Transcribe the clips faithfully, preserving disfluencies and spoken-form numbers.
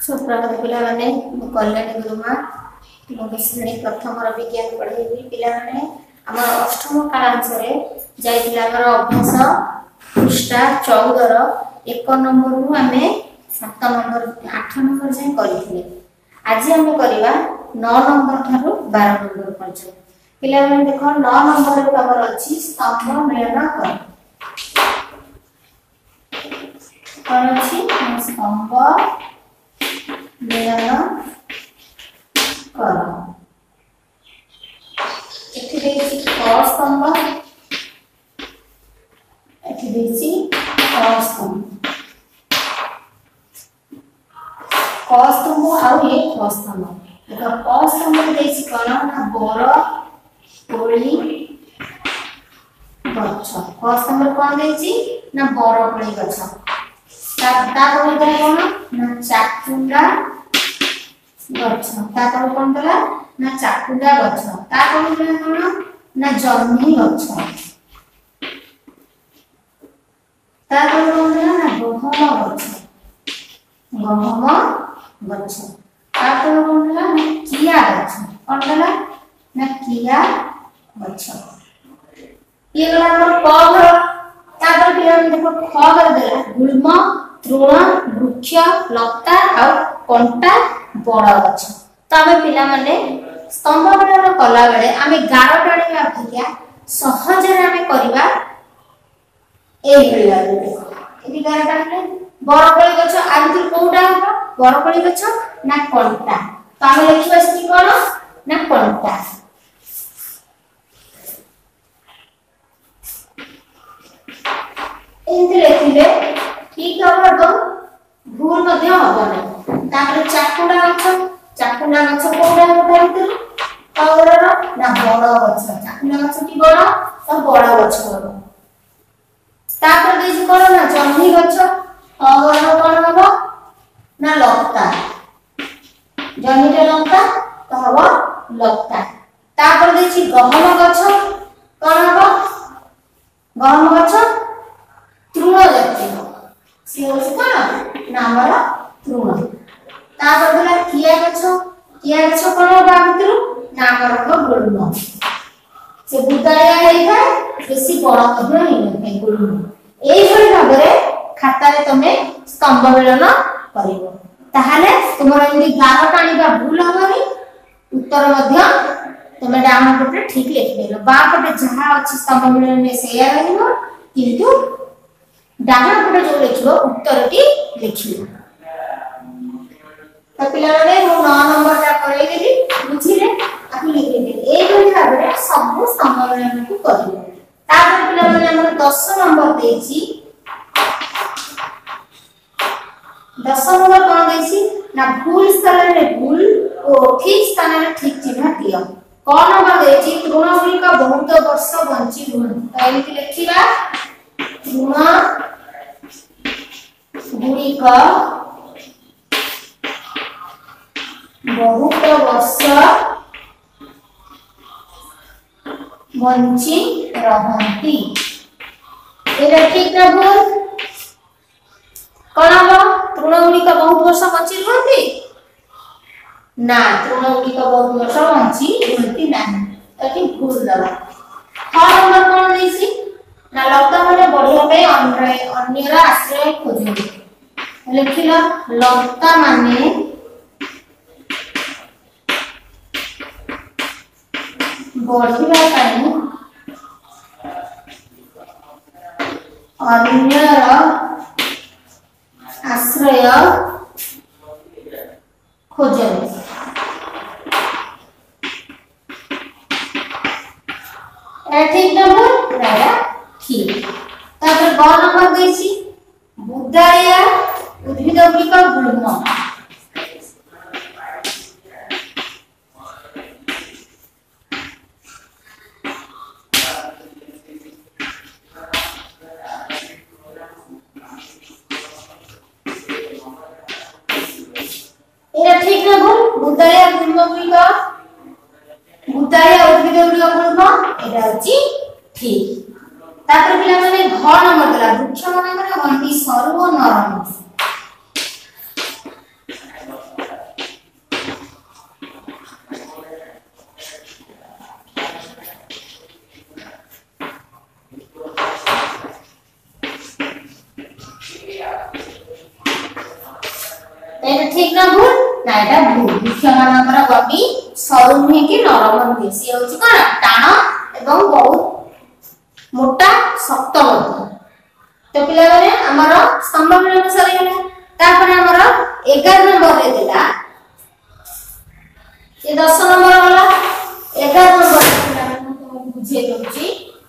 सुप्रभात पिला माने कल्याणी गुरुमा मुझे श्रेणी प्रथम विज्ञान पढ़ेबी पिला माने आम अष्टम क्लास रे जाइतिला हमर अभ्यास पृष्ठा चौदह एक नंबर रु आमे सात नंबर आठ नंबर जाय करिथिले। आज आमे करबा नौ नंबर थारु बारह नंबर पर्यंत। पिला माने देखो नौ नंबर रो हमर अछि स्तंभ मेलन कर कौन अछि स्तंभ मेलन कर एठी देछि क स्तंभ एठी देछि क स्तंभ क स्तंभ आ ये क स्तंभ देखो क स्तंभ देछि कोन ना बर कोली गछ क स्तंभ कोन देछि ना बर कोली गछ ता ता कोन करे कोन ना चाकुंडा गछ ता कोन कोन देला ना चाकुंडा गछ ता कोन देला कोन ना जन्ही गछ ता कोन कोन देला ना गहम गछ गहम गछ ता कोन कोन देला ना किया गछ कोन देला ना किया गछ ये गला हमर क घर ता पर पिया देखो ख घर देला गुल्म तृण वृक्ष लता और कंटा बड़ गछ तो आमे पिला माने स्तंभ मेलन कला बेले आमे गार टाणीबा अपेक्षा सहज रे आमे करबा ए भलिया देखो एदी गार टाणीले बरकोली गछ आ भीतर कोउटा हो बरकोली गछ ना कंटा तो आमे लिखिबा कि कोन ना कंटा एंती लिखिले ठीक हबो तो भूल मध्ये हबो नै तापर चाकुंडा गछ चाकुंडा गछ कोउडा हो भीतर कलर ना बड़ गछ चाकुंडा गछ की बड़ तो बड़ गछ हो तापर देछि कोन ना जन्ही गछ कलर कोन हबो ना लता जन्ही रे लता तो हबो लता तापर देछि गहम गछ कोन हबो गहम गछ तृण जाति से होस कोन नामर तृण तापर देला किया गछ किया गछ कोन बा भीतर नामर को गुल्म से बुदाया हेइथा बेसी बड़ मध्य हेइ गुल्म एई भली भाबरे खाता रे तमे स्तंभ मेलन करिवो ताहाले तुमर एंदी गार टाणीबा भूल हबनी उत्तर मध्य तमे डाउन पटे ठीक लिखि देलो बा पटे जहा अछि स्तंभ मेलन में सेया रहिबो किंतु डाउन पटे जो लिखिबो उत्तरटी लिखिबो तो पिला माने मु नौ नंबर ता करै देली बुझिले आपु लिखि देली ए भली भाबरे सब स्तंभ मेलन को करिवो तापर पिला माने हमर दस नंबर देछि दस नंबर कोन देछि ना भूल स्थान रे भूल ओ ठीक स्थान रे ठीक चिन्ह दियो कोन नंबर देछि तृणगुली का बहुत वर्ष बंची रुहन तो एमिति लिखिबा तृण गुली का बहुत वर्ष बंची रहंती एरा ठीक ना भूल कोन हो तृणगुली का बहुत वर्ष बंची रहंती ना तृणगुली का बहुत वर्ष बंची रहंती नाही एठी भूल दला ख नंबर कोन देछि ना लता माने बढ़िया पे अन्य अन्यर आश्रय खोजନ୍ତି लिखिला लता माने बढ़िया पानी अन्यर आश्रय खोजନ୍ତି ए ठीक नंबर राया ठीक तापर ग नंबर देछि बुदाया उद्भिद गुलिका गुल्म एरा ठीक ना भूल बुदाया गुल्म गुलिका बुदाया उद्भिद गुलिका गुल्म एरा अछि ठीक तापर पिला माने घ नंबर देला वृक्ष माने गंटी सरू और नरम ना एटा भूल वृक्ष मानकर गंडी सरू नुहे कि नरम नुहे सी होची कोन टाण एवं बहुत मोटा शक्त होता तो पिला माने हमर स्तंभ मिलन सरी गला तापर हमर ग्यारह नंबर रे देला ये दस नंबर वाला ग्यारह नंबर पिला माने तुमको बुझे दोची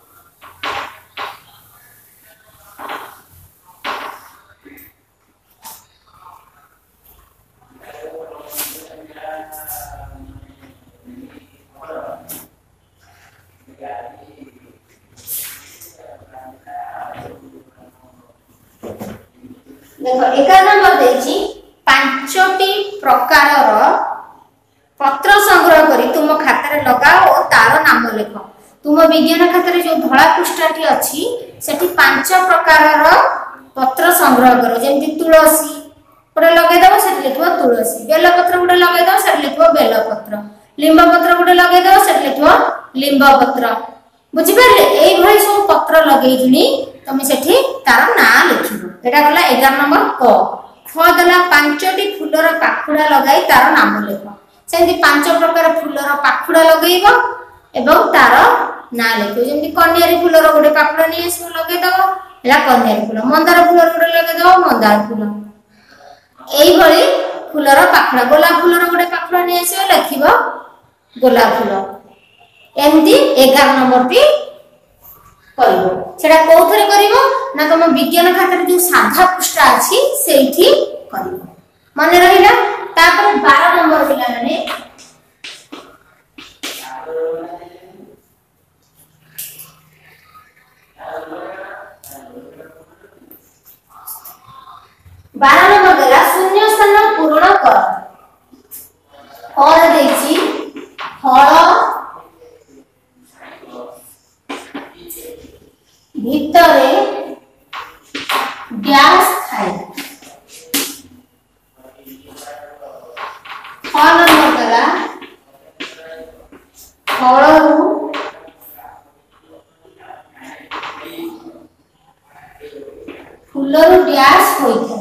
देखो ग्यारह नंबर देछि पांचटी प्रकारर पत्र संग्रह करी तुम खातारे लगाओ और तार नाम लिख तुम विज्ञान खातारे जो धला पृष्ठटी अछि सेठी पांच प्रकारर पत्र संग्रह करो जेंति तुलसी पुरा लगे दबो सेठी लिखबो तुलसी बेल पत्र गुडे लगे दबो सेठी लिखबो बेल पत्र लिंब पत्र गुडे लगे दबो सेठी लिखबो लिंब पत्र बुझि परले एई भई सब पत्र लगे जिनी तमे सेठी तार ना लिखिबो एटा गला ग्यारह नंबर क ख दला पांचटी फुलर पाखुडा लगाई तार नाम लिख सेंति पांच प्रकार फुलर पाखुडा लगेइबो एवं तार ना लिखो जेंति कन्यारी फुलर गोटे पाखुडा नि एसो लगे दबो एला कन्यारी फुल मंदार फुलर गोटे लगे दबो मंदार फुल एई भली फुलर पाखुडा गोलाप फुलर गोटे पाखुडा नि एसो लिखिबो गोलाप फुल एंती ग्यारह नंबर टी करिवो सेटा कोथरे करिवो ना तुम विज्ञान खातार जो साधा पृष्ठ अछि सेठी करिवो माने रहिला तापर बारह नंबर पिला माने बारह नंबर देला शून्य स्थान पूर्ण कर और देछि फल भितरे डैश थाए फल नंबर फलरू फुलरू डैश होइଥାଏ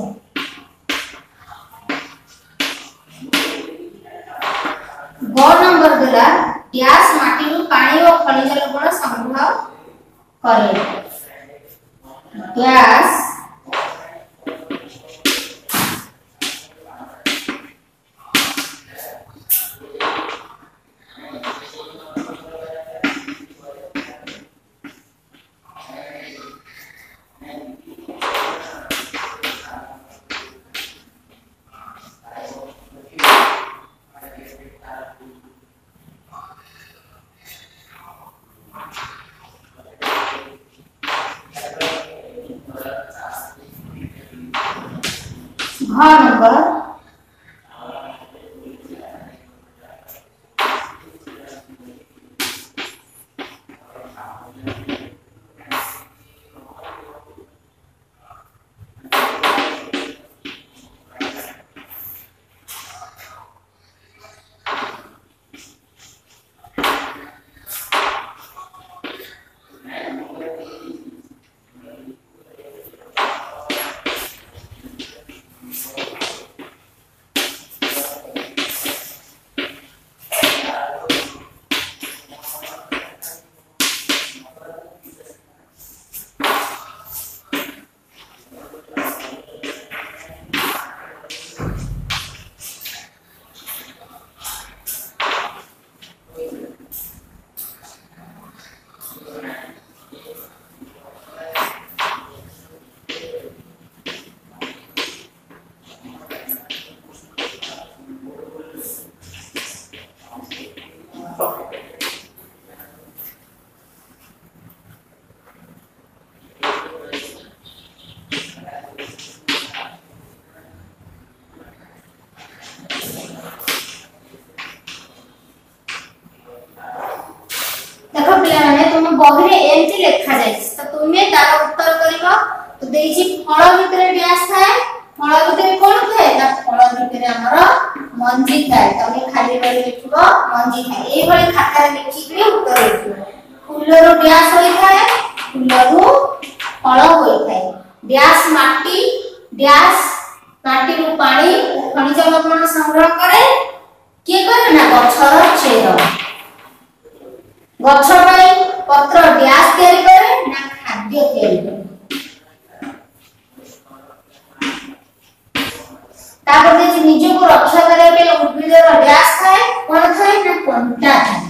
ग नंबर देला डैश माटी रु पानी और खनिज लवण संग्रह करे डैश घ नंबर बहिरे एमती लेखा जाय तो तुमे तार उत्तर करिवो तो देछि फल भितरे डैश थाए फल भितरे कोन थाए ना फल भितरे हमर मंजी थाए तमे खाली बले लिखिबो मंजी थाए एई भली खाता लिखि के उत्तर लिखिबो फुलरो डैश होई थाए फुलरो फल होई थाए डैश माटी डैश माटी रु पानी खनिज लवण संग्रह करे किए करे ना गछर चेर गछ पई पत्र डैश तैयारी करे ना खाद्य तैयारी करे तापर जे निज को रक्षा करे पे उद्भिद रो डैश खाए कोन खाए ना कंटा खाए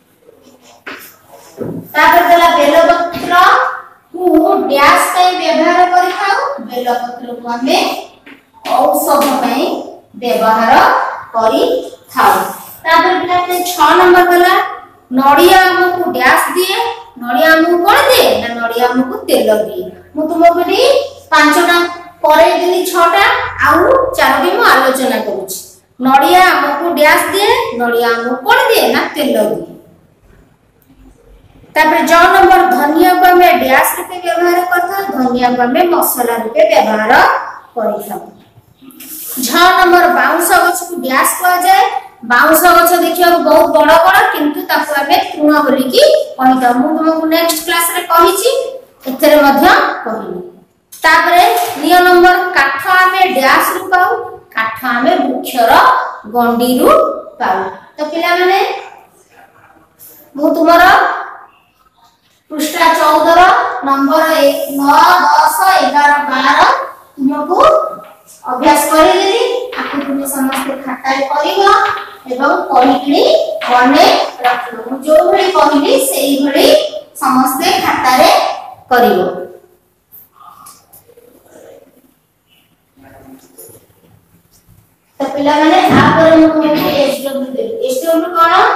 तापर देला बेलपत्र को डैश पे व्यवहार करि खाऊ बेलपत्र को हमें औषध में व्यवहार करि खाऊ तापर पिलाते छह नंबर वाला नड़िया हमको डैश दिए नड़िया हमको कोन दे ना नड़िया हमको तेल दिए मु तुमको भी पांचटा करे दिनी छटा आउ चारोटी मु आलोचना करूची नड़िया हमको डैश दिए नड़िया हमको कोन दिए ना तेल दिए तापर ज नंबर धनिया को हमें डैश रूपे व्यवहार करथा धनिया को हमें मसाला रूपे व्यवहार करिथा छ नंबर बाउंस गछ को डैश कहा जाए बाउंस गछ देखिया बहुत बड़ बड़ किंतु ताको हमें तृण बोली की कहिता मु तुमको नेक्स्ट क्लास रे कहिची एतरे मध्य कहिली तापरे निय नंबर काठ हमें डैश रु पाऊ काठ हमें वृक्षर गंडी रु पाऊ तो पिला माने मु तुमरा पृष्ठ चौदह नंबर एक नौ दस ग्यारह बारह तुमको अभ्यास करि देली आकु तुम समस्त खाता रे करिवो एवं पढिकरी मने रखिबो जो भली कहिली सेही भली समस्त खाता रे करिवो तो पिला माने आ पर हम तुमको एसडब्ल्यू दे एसडब्ल्यू कोन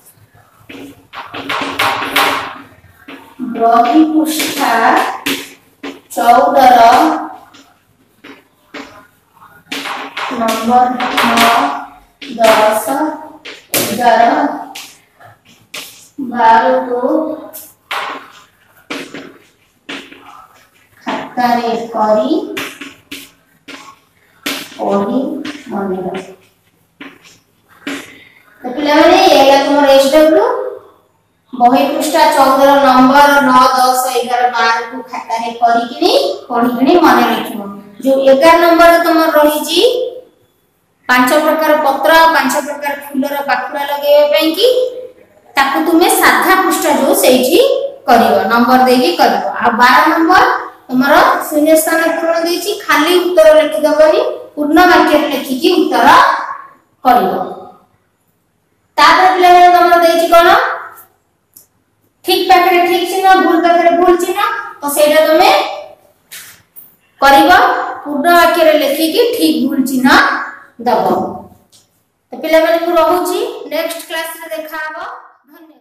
ब्रॉडी पृष्ठा चौदह नंबर नौ दस ग्यारह बारह को खाता रे करी पढ़ी मन रख तो पिला माने एला तुमर एसडब्ल्यू बही पृष्ठा चौदह नंबर नौ दस ग्यारह बारह को खाता रे करी किनी पढ़ी किनी मन रखिबो जो ग्यारह नंबर तुमर रही जी पांच प्रकार पत्र पांच प्रकार फूलर पाखुड़ा लगेबे पई की ताकू तुमे साधा पृष्ठ जो सेठी करिवो नंबर देगी करिवो आ बारह नंबर तमरो शून्य स्थान पूर्ण देछि खाली उत्तर लिखि दबनी पूर्ण वाक्य लिखि की उत्तर करिवो तापर पिला माने तमरो देछि कोन ठीक पाखरे ठीक चिन्ह भूल पाखरे भूल चिन्ह तो सेटा तुमे करिवो पूर्ण वाक्य रे लिखि की ठीक भूल चिन्ह दबो तो पिला माने को रहूची नेक्स्ट क्लास रे देखा हबो धन्यवाद।